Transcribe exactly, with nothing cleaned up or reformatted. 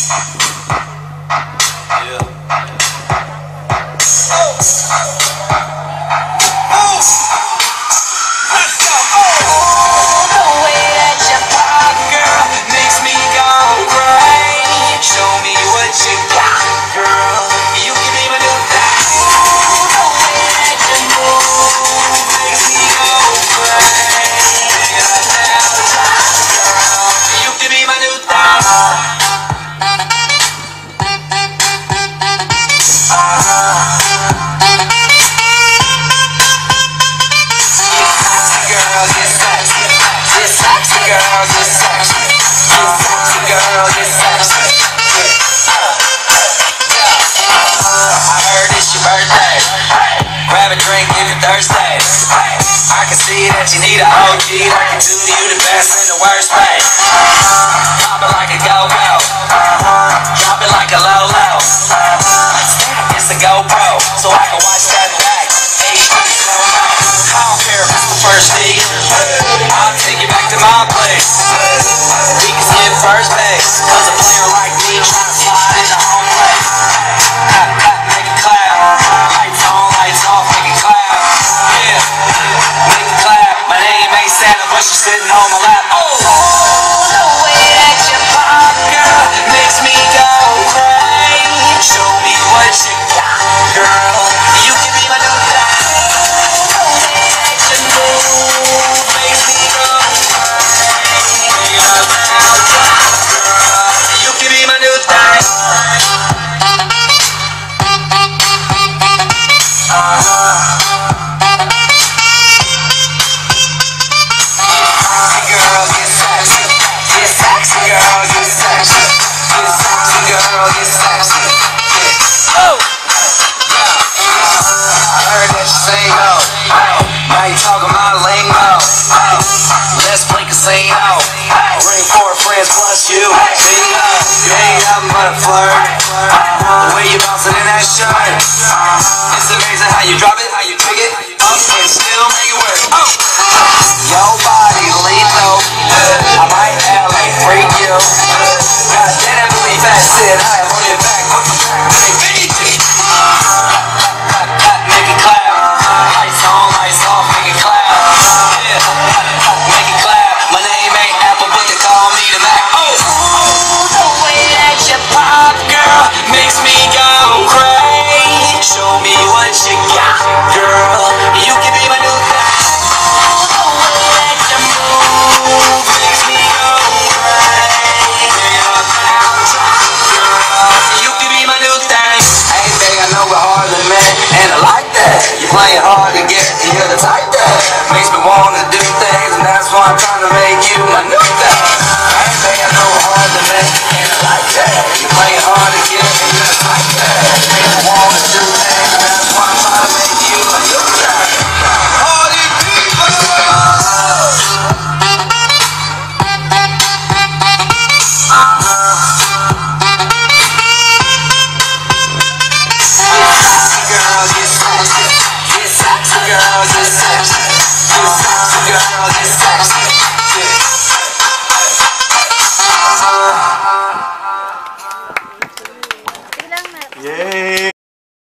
Grab a drink if you're thirsty. I can see that you need an O G that can do you the best and the worst way. Drop it like a go-go. Drop it like a low-low. It's a GoPro, so I can watch that back. H D slow-mo. I don't care if it's the first D. I'll take you back to my place. We can skip first base, cause a player like me trying to slide in the home plate. Make it clap. Lights on, lights off, make it clap. Yeah, make it clap. My name ain't Santa, but she's sitting on my lap. Oh, the way that you pop, girl, makes me go crazy. Show me what you got, girl. You can be my new guy. The way that you move makes me go crazy. You can be my new thing. Let's play casino. Bring four friends plus you. Bingo. You ain't nothing but a flirt. The way you bouncing in that shirt. It's amazing how you drop it, how you pick it up and still make it work. Oh. Your body lethal. I might have like freak you. God damn, believe that shit.